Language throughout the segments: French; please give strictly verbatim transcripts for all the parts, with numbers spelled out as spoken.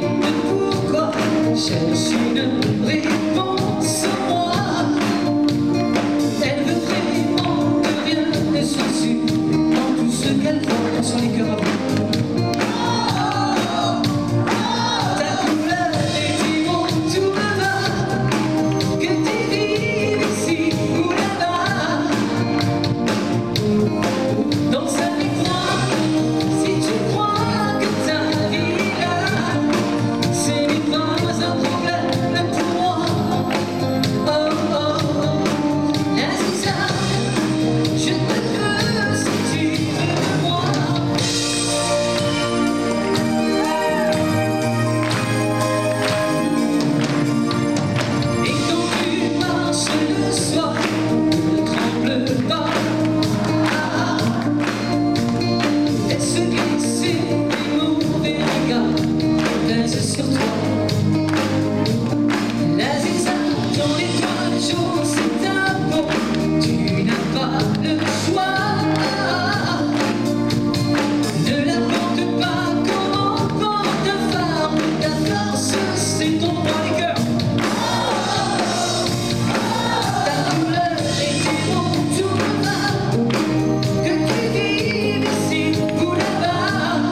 Cherche une réponse en moi. Elle veut vraiment que rien ne soit su dans tout ce qu'elle voit sur les cœurs. Ta couleur et tes mots, tout me va. Que tu vives ici ou là-bas. Dans un miroir, si tu crois que ta vie là, c'est n'est pas un problème pour moi. Oh oh oh, Aziza, je te veux si tu veux de moi. Et quand tu marches le soir, ne tremble pas. Elle se glisse des mauvais regards pèsent sur toi. L'Aziza dans l'étoile jaune, c'est ta peau. Tu n'as pas le choix. Ne la porte pas comme on porte ta femme. Ta force, c'est ton droit des cœurs. Ta couleur et tes mots, tout me va. Que tu vives ici ou là-bas.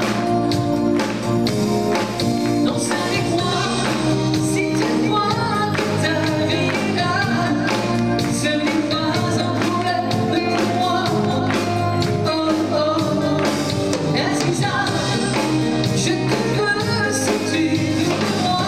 Danse avec moi, si tu crois que ta vie là, ce n'est pas un problème pour moi. Oh oh oh, Aziza, je te veux si tu veux de moi.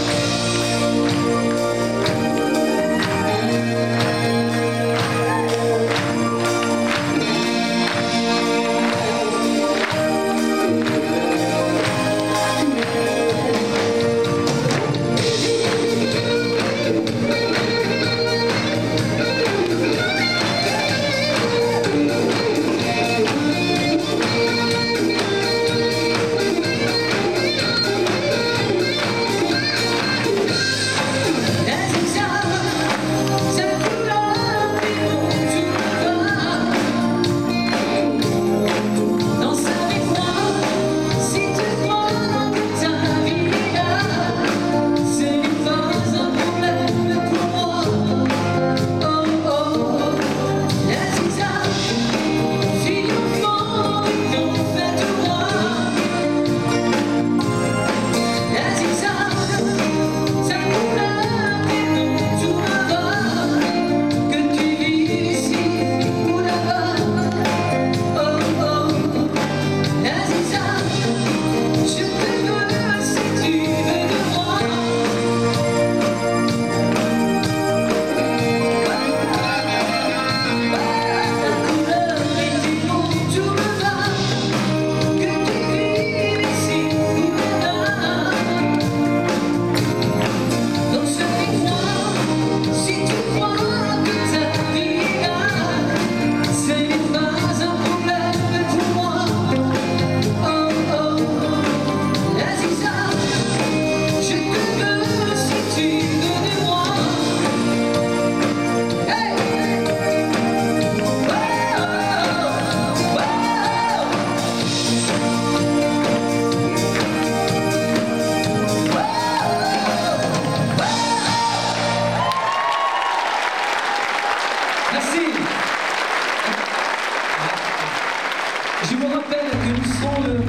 Aziza, ta couleur et mon tout me va. Danse avec moi, si tu crois que ta vie là, ce n'est pas un problème pour moi. Oh oh oh, Aziza, fille enfant, ils ont fait de moi. Aziza, ta couleur et mon tout me va. Que tu vives ici ou là-bas. Oh oh, Aziza, je te veux si tu veux de moi. Ta couleur et tes mots, tout me va. Que tu vives ici ou là-bas. Danse avec moi, si tu crois que ta vie là, ce n'est pas un problème pour moi. Oh oh oh, Aziza, je te veux si tu veux de moi. Hey! Oh oh Merci. Je vous rappelle que nous serons le